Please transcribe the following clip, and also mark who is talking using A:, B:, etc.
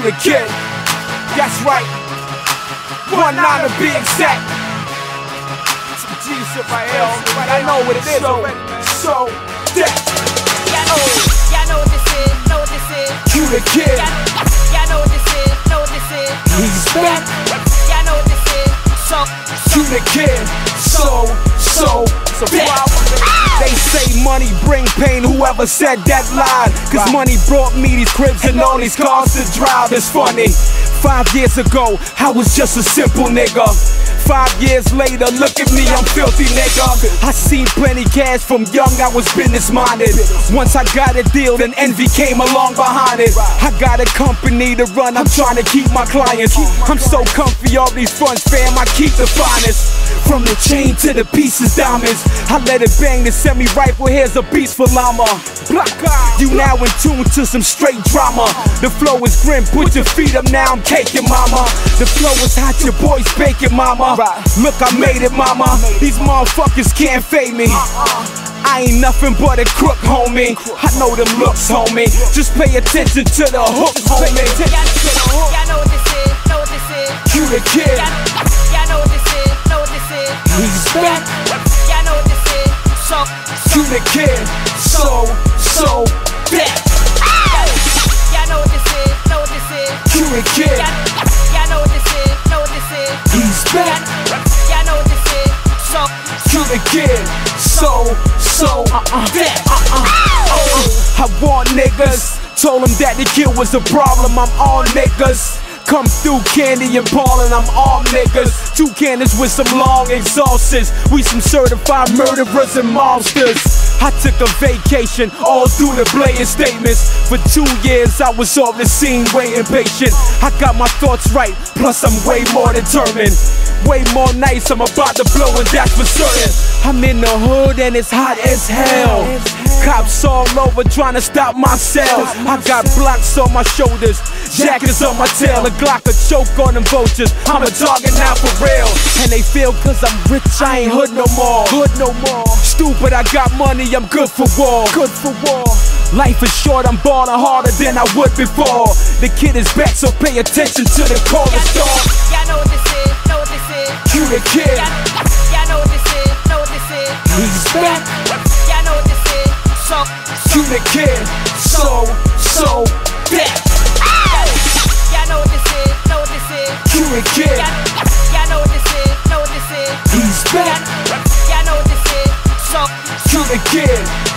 A: the kid. That's right. 1-9 to be exact. Some G shit right here, but I know what it is already, man. So that.
B: Y'all know what this is, know what this is.
A: You the kid.
B: Y'all know what this is, know what this is.
A: He's back.
B: Y'all know what this is.
A: You the kid. So back. They say money bring pain, whoever said that lied. Cause money brought me these cribs and all these cars to drive. It's funny, 5 years ago, I was just a simple nigga. 5 years later, look at me, I'm filthy, nigga. I seen plenty cash from young, I was business minded. Once I got a deal, then envy came along behind it. I got a company to run, I'm trying to keep my clients. I'm so comfy, all these funds, fam, I keep the finest. From the chain to the pieces, diamonds, I let it bang, the semi-rifle, here's a beast for llama. You now in tune to some straight drama. The flow is grim, put your feet up, now I'm caking, mama. The flow is hot, your boy's baking, mama. Look, I made it, mama. These motherfuckers can't fade me. I ain't nothing but a crook, homie. I know them looks, homie. Just pay attention to the hook, homie.
B: Y'all know what this is, know what this is.
A: You the kid.
B: Y'all know what this is, know what this is.
A: He's back.
B: Y'all know what this is.
A: You the kid. So back.
B: Y'all know what this is, know what this is.
A: You the kid.
B: Y'all know what this is, know what this is.
A: He's back.
B: Y'all know what this is.
A: You the kid. Back. I want niggas. Told them that the kid was the problem. I'm all niggas. Come through Candy and Paul and I'm all niggas. 2 cannons with some long exhausts. We some certified murderers and monsters. I took a vacation, all through the blatant statements. For 2 years I was off the scene, waiting patient. I got my thoughts right, plus I'm way more determined. Way more nice, I'm about to blow and that's for certain. I'm in the hood and it's hot as hell. Cops all over trying to stop my cell. I got blocks on my shoulders, jackets on my tail. A Glock a choke on them vultures, I'm a target now for real. And they feel cause I'm rich, I ain't hood no more. Stupid, I got money, I'm good for war. Life is short, I'm balling harder than I would before. The kid is back, so pay attention to the chorus song.
B: Y'all know what this is, know what this is.
A: You the kid.
B: Y'all know what this is, know what this is.
A: He's back.
B: Y'all know what this is.
A: You the kid. So back.
B: Y'all know what this is, know what this is.
A: You the kid.
B: Y'all know what this is, know what this is.
A: He's back.
B: Y'all know what this is.
A: You the kid.